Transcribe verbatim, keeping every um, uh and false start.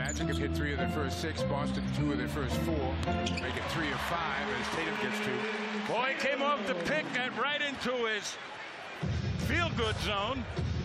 Magic have hit three of their first six. Boston two of their first four. Make it three of five as Tatum gets two. Boy, came off the pick, got right into his feel-good zone.